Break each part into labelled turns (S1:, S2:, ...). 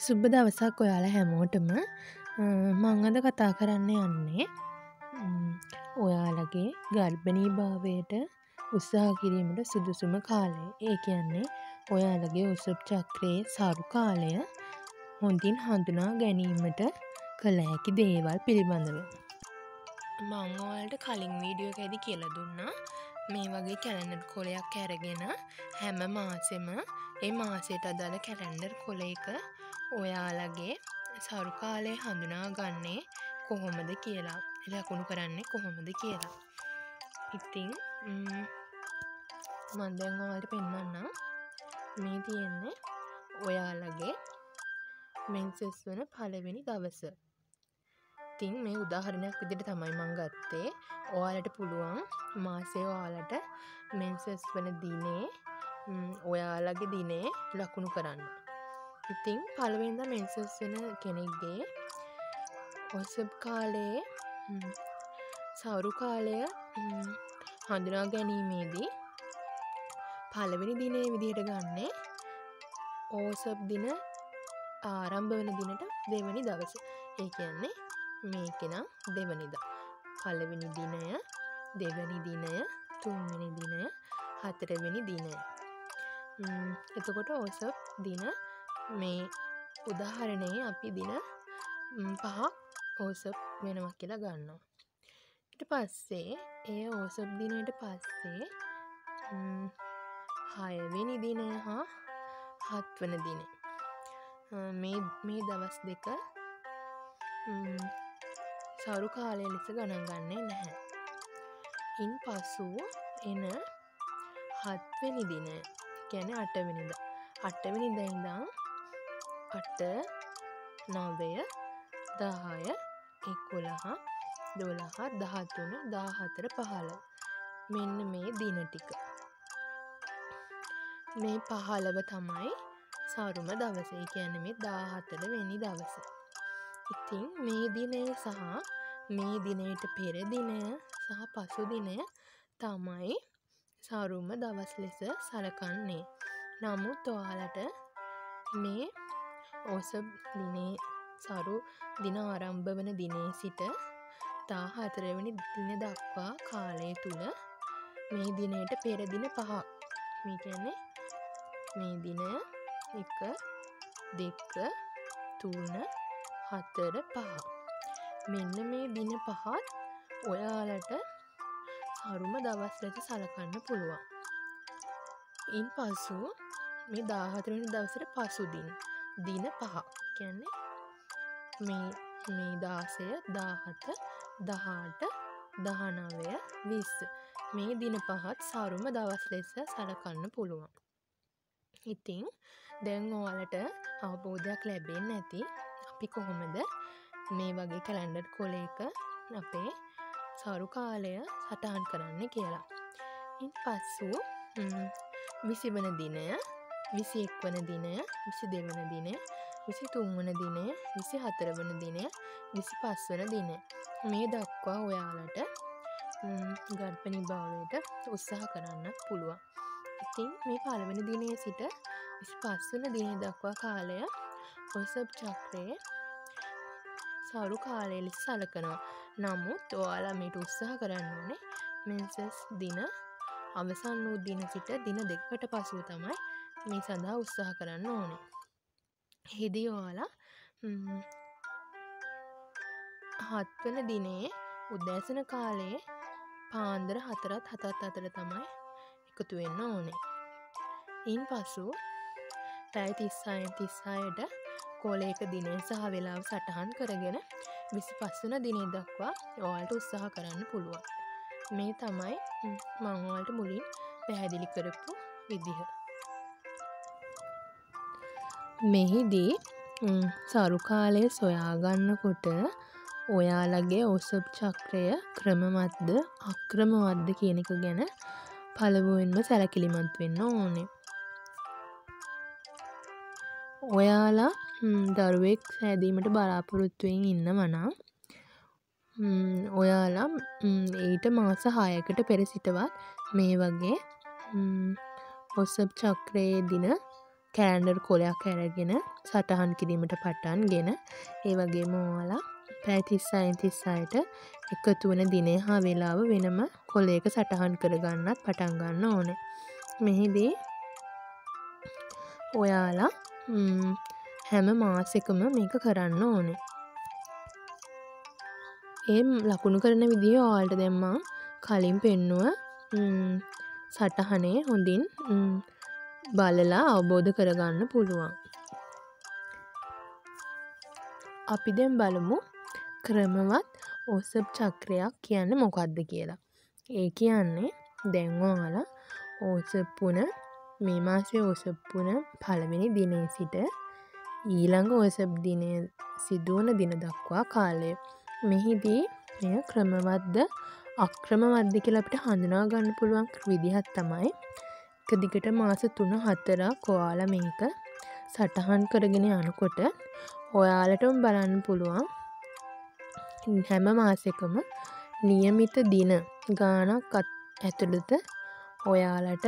S1: සුබ දවසක් ඔයාලා හැමෝටම. මං අද කතා කරන්න යන්නේ ඔයාලගේ ගර්භණී භාවයට උත්සාහ කිරීමට සුදුසුම කාලය. ඒ කියන්නේ ඔයාලගේ ඔසප් චක්‍රයේ සරු කාලය හොඳින් හඳුනා ගැනීමට කළ හැකි දේවල් පිළිබඳව. මං ඔයාලට කලින් වීඩියෝ එකේදී කියලා දුන්නා මේ වගේ කැලෙන්ඩර් කොලයක් අරගෙන හැම මාසෙම ඒ මාසයට අදාළ කැලෙන්ඩර් කොලයක ඔයාලගේ සරු කාලය හඳුනා ගන්නේ කොහොමද කියලා, ලකුණු කරන්නේ කොහොමද කියලා. ඉතින් මම දැන් ඔයාලට පෙන්නන්නම්. මේ තියෙන්නේ ඔයාලගේ මෙන්සස් වන පළවෙනි දවස. ඉතින් මේ උදාහරණයක් විදිහට තමයි මම ගත්තේ. ඔයාලට පුළුවන් මාසේ ඔයාලට මෙන්සස් වන දිනේ ඔයාලගේ දිනේ ලකුණු කරන්න. ඉතින් පළවෙනිදා මෙන්සස් වෙන කෙනෙක්ගේ ඔසප් කාලයේ සවරු කාලය හඳුනා ගැනීමේදී පළවෙනි දිනේ විදිහට ගන්නේ ඕසප් දින ආරම්භ වෙන දිනට දෙවැනි දවස. ඒ කියන්නේ මේකෙනම් දෙවැනිදා. පළවෙනි දිනය, දෙවැනි දිනය, තුන්වෙනි දිනය, හතරවෙනි දිනය. එතකොට ඕසප් දින මේ උදාහරණයේ අපි දින 5ක් ඕසප් වෙනවා කියලා ගන්නවා. ඊට පස්සේ ඒ ඕසප් දිනයට පස්සේ 6 වෙනි දිනය හා 7 වෙනි දිනය මේ දවස් දෙක සරු කාලය ලෙස ගණන් ගන්නේ නැහැ. ඉන් පසු එන 7 වෙනි දිනය කියන්නේ 8 වෙනිදා. 8 වෙනිදා ඉඳන් 8, 9, 10, 11, 12, 13, 14, 15 මෙන්න මේ දින ටික. මේ 15 තමයි සරුම දවස. ඒ කියන්නේ මේ 14 වෙනි දවස. ඉතින් මේ දිනය සහ මේ දිනයට පෙර දිනය සහ පසු දිනය තමයි සරුම දවස් ලෙස සලකන්නේ. නමුත් ඔයාලට මේ ඕසප් දිනේ සරු දින ආරම්භ වන දිනේ සිට 14 වෙනි දින දක්වා කාලය තුල මේ දිනයට පෙර දින 5ක්. මේ කියන්නේ මේ දිනය 1, 2, 3, 4, 5. මෙන්න මේ දින 5ත් ඔයාලට සරුම දවස් ලෙස සලකන්න පුළුවන්. ඉන් පසු මේ 14 වෙනි දවසට පසු දින 5ක්. කියන්නේ මේ 16, 17, 18, 19, 20 මේ දින 5ත් සරුම දවස් ලෙස සලකන්න පුළුවන්. ඉතින් දැන් ඔයාලට අවබෝධයක් ලැබෙන්නේ නැති අපි කොහොමද මේ වගේ කැලෙන්ඩර් කොලයක අපේ සරු කාලය සටහන් කරන්න කියලා. ඉන් පසු 20 වන දිනය, 21 වන දිනය, 22 වන දිනය, 23 වන දිනය, 24 වන දිනය, 25 වන දිනය මේ දක්වා ඔයාලට ගර්භණී භාවයට උත්සාහ කරන්න පුළුවන්. ඉතින් මේ පළවෙනි දිනේ සිට 25 වන දිනේ දක්වා කාලය ඔසප් චක්‍රයේ සරු කාලය ලෙස සලකනවා. නමුත් ඔයාලා මේට උත්සාහ කරන්න ඕනේ මෙන්සස් දින අවසන් වූ දින සිට දින 2කට පසුව තමයි මේ සඳහා උත්සාහ කරන්න ඕනේ. එහිදී ඔයාලා 7 වෙනි දිනේ උදෑසන කාලයේ පාන්දර 4ත් 7ත් අතර තමයි එකතු වෙන්න ඕනේ. ඉන් පසු පැය 36ට කොලයක දිනය සහ වේලාව සටහන් කරගෙන 25 වන දිනේ දක්වා ඔයාලට උත්සාහ කරන්න පුළුවන්. මේ තමයි මම ඔයාලට මුලින් පැහැදිලි කරපු විදිහ. මෙහිදී සරු කාලය සොයා ගන්නකොට ඔයාලගේ ඔසප් චක්‍රය ක්‍රමවත්ද අක්‍රමවත්ද කියන එක ගැන පළමුවෙන්ම සැලකිලිමත් වෙන්න ඕනේ. ඔයාලා දරුවෙක් සෑදීමට බලාපොරොත්තු වෙමින් ඉන්නවා නම් ඔයාලා ඊට මාස 6කට පෙර සිටවත් මේ වගේ ඔසප් චක්‍රයේ දින කෑන්ඩර් කොලයක් අරගෙන සටහන් කිරීමට පටන් ගෙන ඒ වගේම ඔයාලා පැය 36ට එකතු වන දිනය හා වේලාව වෙනම කොලයක සටහන් කරගන්නත් පටන් ගන්න ඕනේ. මෙහිදී ඔයාලා හැම මාසෙකම මේක කරන්න ඕනේ. ඒ ලකුණු කරන විදිහ ඔයාලට දැන් මම කලින් පෙන්නුව සටහනේ හොඳින් බලලා අවබෝධ කරගන්න පුළුවන්. අපි දැන් බලමු ක්‍රමවත් ඕසප් චක්‍රයක් කියන්නේ මොකක්ද කියලා. ඒ කියන්නේ දැන් ඔයාලා ඕසප් වුණ මේ මාසේ ඕසප් වුණ පළවෙනි දිනේ සිට ඊළඟ ඕසප් දිනය සිදුවන දින දක්වා කාලය. මෙහිදී මෙය ක්‍රමවත්ද අක්‍රමවත්ද කියලා අපිට හඳුනා ගන්න පුළුවන් විදිහක් තමයි එක දිගට මාස 3-4ක් ඔයාලා මේක සටහන් කරගෙන යනකොට ඔයාලටම බලන්න පුළුවන් හැම මාසෙකම નિયમિત දින ගාණක් ඇතුළත ඔයාලට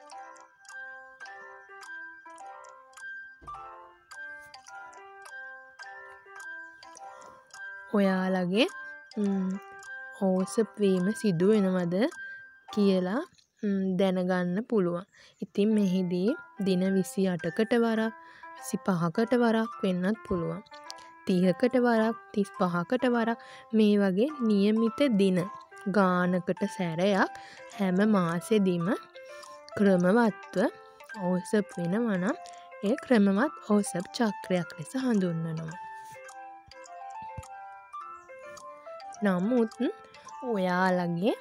S1: ඔයාලගේ ඕසප් වීම සිදු වෙනවද කියලා දැනගන්න පුළුවන්. ඉතින් මෙහිදී දින 28කට වරක් 25කට වරක් වෙන්නත් පුළුවන්. 30කට වරක් 35කට වරක් මේ වගේ નિયમિત දින ගානකට සැරයක් හැම මාසෙදිම ක්‍රමවත්ව ඕසප් වෙනවා නම් ඒ ක්‍රමවත් ඕසප් චක්‍රයක් ලෙස හඳුන්වනවා. නමුත් ඔයාලගේ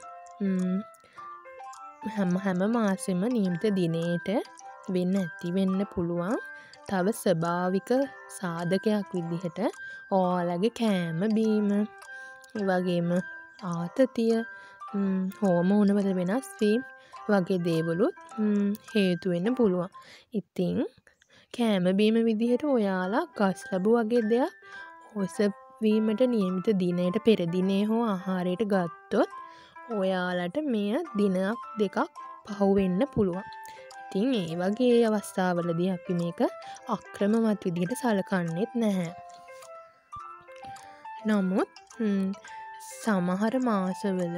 S1: හැම මාසෙම නියමිත දිනේට වෙන්න පුළුවන් තව ස්වභාවික සාධකයක් විදිහට ඔයාලගේ කෑම බීම ඒ වගේම ආතතිය හෝමෝන වල වෙනස් වීම වගේ දේවලුත් හේතු වෙන්න පුළුවන්. ඉතින් කෑම බීම විදිහට ඔයාලා ගස් ලැබු වගේ දෙයක් ඕසප් වීමට නියමිත දිනයට පෙර දිනේ හෝ ආහාරයට ගත්තොත් ඔයාලට මෙය දිනක් දෙකක් පහු වෙන්න පුළුවන්. ඉතින් ඒ වගේ අවස්ථාවලදී අපි මේක අක්‍රමවත් විදිහට සලකන්නේත් නැහැ. නමුත් සමහර මාසවල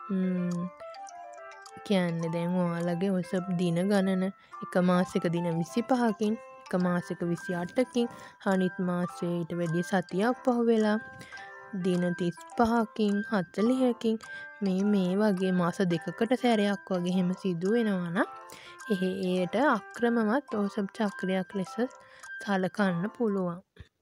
S1: කියන්නේ දැන් ඔයාලගේ ඕසප් දින ගණන එක මාසෙක දින 25කින් එක මාසෙක 28කින් අනිත් මාසෙ ඊට වැඩිය සතියක් පහු වෙලා දින 35කින් 40කින් මේ වගේ මාස දෙකකට සැරයක් වගේ එහෙම සිදු වෙනවා නම් එයට අක්‍රමවත් ඕසප් චක්‍රයක් ලෙස සලකන්න පුළුවන්.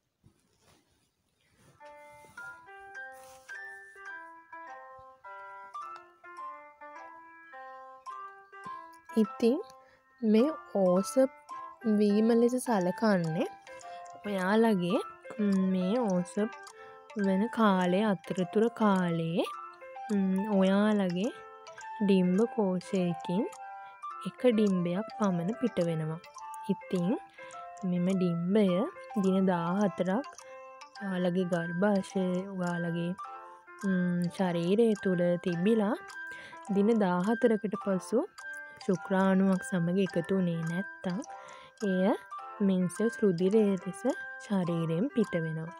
S1: ඉතින් මේ ඕසප් වීම ලෙස සලකන්නේ ඔයාලගේ මේ ඕසප් වෙන කාලය අතරතුර කාලයේ ඔයාලගේ ඩිම්බ කෝෂයකින් එක ඩිම්බයක් පමණ පිට වෙනවා. ඉතින් මෙම ඩිම්බය දින 14ක් ඔයාලගේ ගර්භාෂය ඔයාලගේ ශරීරය තුළ තිබිලා දින 14කට පසු ශුක්‍රාණුවක් සමග එකතු වුණේ නැත්තම් එය මෙන්සස් රුධිරය ලෙස ශරීරයෙන් පිට වෙනවා.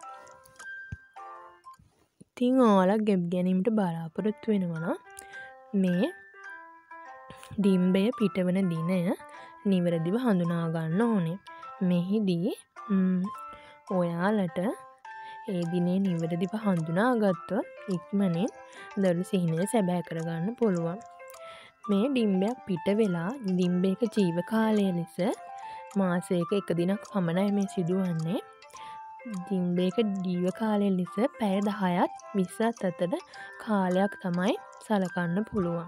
S1: ඉතින් ඔයාලා ගැබ් ගැනීමට බලාපොරොත්තු වෙනවා නම් මේ ඩිම්බය පිටවන දිනය නිවැරදිව හඳුනා ගන්න ඕනේ. මෙහිදී ඔයාලට ඒ දිනේ නිවැරදිව හඳුනාගත්තොත් ඉක්මනින් දරු සිහිනය සැබෑ කරගන්න පුළුවන්. මේ ඩිම්බයක් පිට වෙලා ඩිම්බයක ජීව කාලය ලෙස මාසයක එක දිනක් පමණයි මේ සිදුවන්නේ. ඩිම්බයක ජීව කාලය ලෙස පැය 10ත් 20ත් අතර කාලයක් තමයි සලකන්න පුළුවන්.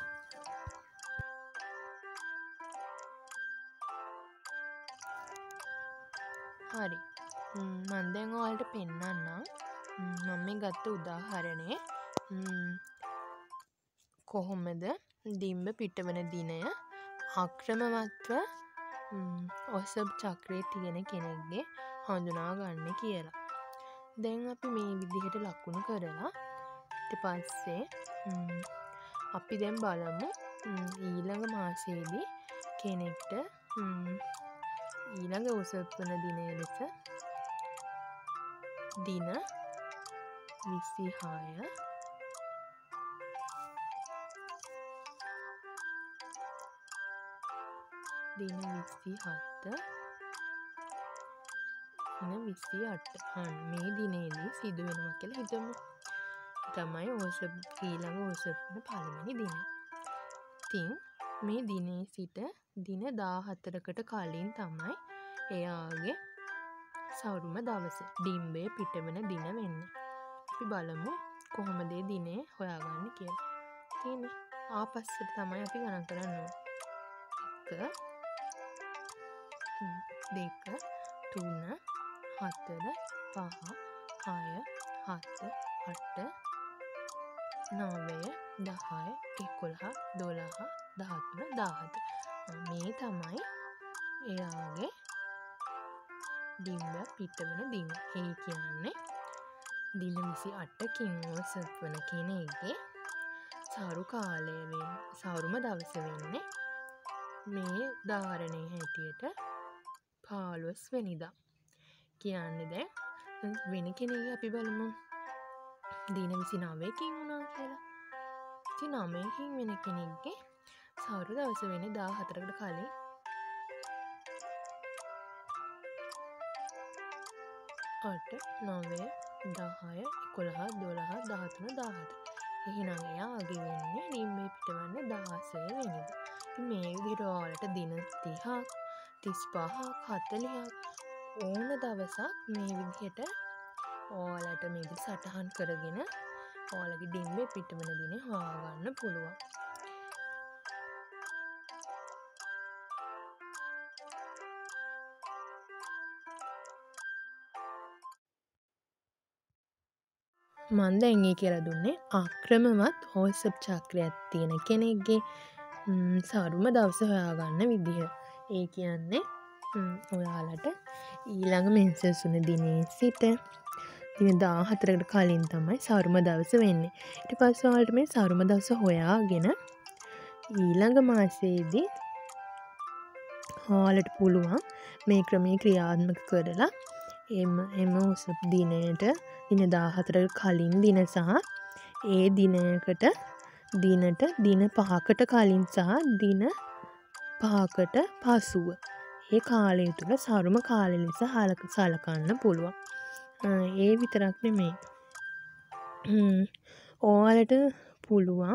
S1: හරි. මම දැන් ඔයාලට පෙන්නන්නම්. මම මේ ගත්ත උදාහරණේ කොහොමද ඩිම්බ පිටවන දිනය අක්‍රමවත්ව ඕසප් චක්‍රයේ තියෙන කෙනෙක්ගේ හඳුනා ගන්න කියලා. දැන් අපි මේ විදිහට ලකුණු කරලා ඊට පස්සේ අපි දැන් බලමු ඊළඟ මාසයේදී කෙනෙක්ට ඊළඟ උසප්පන දිනය ලෙස දින 26 දින 27 දින 28 මේ දිනේදී සිදු වෙනවා කියලා හිතමු. තමයි ඊළඟ උසප්පන පළවෙනි දිනය. ඉතින් මේ දිනේ සිට දින 14කට කලින් තමයි එයාගේ සවුරුම දවස ඩිම්බේ පිටවන දින වෙන්නේ. අපි බලමු කොහොමද මේ දිනේ හොයාගන්නේ කියලා. තියෙන්නේ ආපස්සට තමයි අපි ගණන් කරන්න ඕනේ. 1 2 3 4 5 6 7 8 9 10 11 12 13 14 මේ තමයි එයාගේ ඩිම්බ පිටවන දින. ඒ කියන්නේ දින 28කින් උසප්පන කෙනෙක්ගේ සවුරුම දවස වෙන්නේ මේ උදාහරණයේ හැටියට 15 වෙනිදා. කියන්නේ දැන් වෙන කෙනෙක්ගේ අපි බලමු දින 29කින් වුණා කියලා. 29කින් වෙන කෙනෙක්ගේ සවුරු දවස වෙන්නේ 14කට කලින් 8 9 10 11 12 13 14. එහෙනම් එයාගේ වෙන්නේ ඩිම්බේ පිටවන්නේ 16 වෙනිදා. ඉතින් මේ විදිහට ඔයාලට දින 30ක් 35ක් 40ක් ඕන දවසක් මේ විදිහට ඔයාලට මේ විදිහට සටහන් කරගෙන ඔයාලගේ ඩිම්බේ පිටවන දිනේ හොයාගන්න පුළුවන්. මම දැන් කියලා දුන්නේ අක්‍රමවත් WhatsApp චක්‍රයක් තියෙන කෙනෙක්ගේ සවුරුම දවස හොයාගන්න විදිහ. ඒ කියන්නේ ඔයාලට ඊළඟ මෙන්සස් වුණ දිනේ සිට දින 14කට කලින් තමයි සවුරුම දවස වෙන්නේ. ඊට පස්සේ ඔයාලට මේ සවුරුම දවස හොයාගෙන ඊළඟ මාසයේදී ඔයාලට පුළුවන් මේ ක්‍රමයේ ක්‍රියාත්මක කරලා එම උසප් දිනයට දින 14කට කලින් දින සහ ඒ දිනයකට දින 5කට කලින් සහ දින 5කට පසුව ඒ කාලය තුල සවුරුම කාලය ලෙස සලකන්න පුළුවන්. ඒ විතරක් නෙමෙයි. ඔයාලට පුළුවන්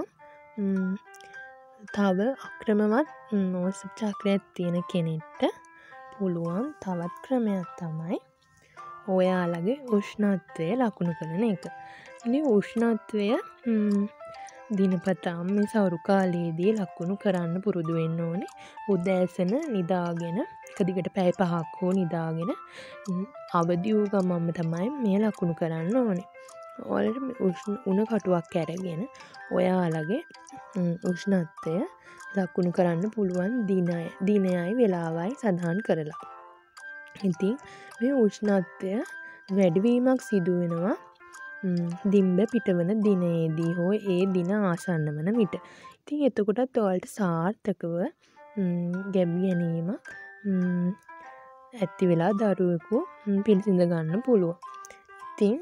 S1: තව අක්‍රමවත් WhatsApp චක්‍රයක් තියෙන කෙනෙක්ට පුළුවන් තවත් ක්‍රමයක් තමයි ඔයාලගේ උෂ්ණත්වය ලකුණු කරන එක. මේ උෂ්ණත්වය දිනපතාම මේ සවුරු කාලයේදී ලකුණු කරන්න පුරුදු වෙන්න ඕනේ. උදෑසන නිදාගෙන එක දිගට පැය 5ක් හෝ නිදාගෙන අවදි වූ ගමන්ම තමයි මේ ලකුණු කරන්න ඕනේ. ඔයාලට උණ කටුවක් අරගෙන ඔයාලගේ උෂ්ණත්වය ලකුණු කරන්න පුළුවන් දිනයයි වෙලාවයි සඳහන් කරලා. ඉතින් මේ උෂ්ණත්වය වැඩිවීමක් සිදු වෙනවා ඩිම්බ පිටවන දිනේදී හෝ ඒ දින ආසන්න වන විට. ඉතින් එතකොටත් ඔයාලට සාර්ථකව ගැබ් ගැනීමක් ඇති වෙලා දරුවෙකු පිළිසිඳ ගන්න පුළුවන්. ඉතින්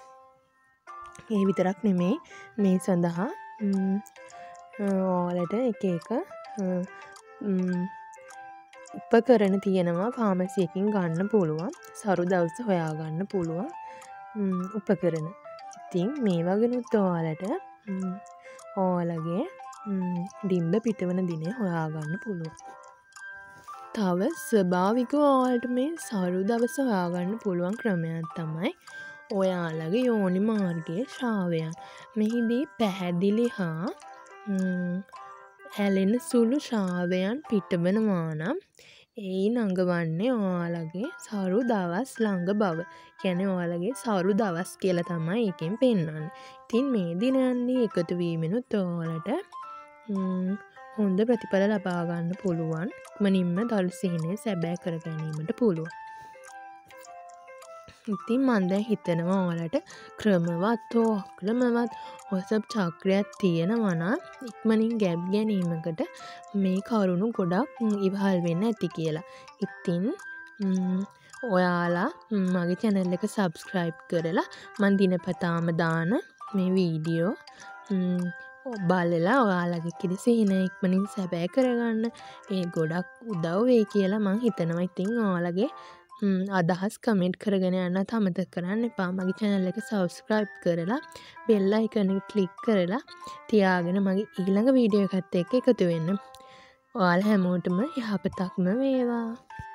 S1: ඒ විතරක් නෙමෙයි මේ සඳහා ඔයාලට එක උපකරණ තියෙනවා ෆාමසි එකකින් ගන්න පුළුවන්. සවුරු දවස හොයාගන්න පුළුවන් උපකරණ. ඉතින් මේ වගේනුත් ඔයාලට ඔයාලගේ ඩිම්බ පිටවන දිනේ හොයාගන්න පුළුවන්. තව ස්වභාවිකව ඔයාලට මේ සවුරු දවස හොයාගන්න පුළුවන් ක්‍රමයක් තමයි ඔයාලගේ යෝනි මාර්ගයේ ශ්‍රාවයන්. මෙහිදී පැහැදිලි හා ඇලෙන සුළු ශ්‍රාවයන් පිටවනවා නම් එයින් අඟවන්නේ ඔයාලගේ සවුරු දවස් ළඟ බව. කියන්නේ ඔයාලගේ සවුරු දවස් කියලා තමයි එකෙන් පෙන්වන්නේ. ඉතින් මේ දිනයන්දී එකතු වීමෙනුත් ඔයාලට හොඳ ප්‍රතිඵල ලබා ගන්න පුළුවන්. ඉක්මනින්ම දරු සිහිනය සැබෑ කර ගැනීමට පුළුවන්. ඉතින් මම දැන් හිතනවා ඔයාලට ක්‍රමවත් හෝ අක්‍රමවත් WhatsApp චක්‍රයක් තියෙනවා නම් ඉක්මනින් ගැබ් ගැනීමකට මේ කරුණු ගොඩක් ඉවහල් වෙන්න ඇති කියලා. ඉතින් ඔයාලා මගේ channel එක subscribe කරලා මං දිනපතාම දාන මේ වීඩියෝ බලලා ඔයාලගේ කිරි සිහින ඉක්මනින් සැබෑ කරගන්න ඒ ගොඩක් උදව් වෙයි කියලා මං හිතනවා. ඉතින් ඔයාලගේ අදහස් කමෙන්ට් කරගෙන යන්නත් අමතක කරන්න එපා. මගේ channel එක subscribe කරලා bell icon එක click කරලා තියාගෙන මගේ ඊළඟ වීඩියෝ එකත් එක්ක එකතු වෙන්න. ඔයාලා හැමෝටම යහපතක්ම වේවා.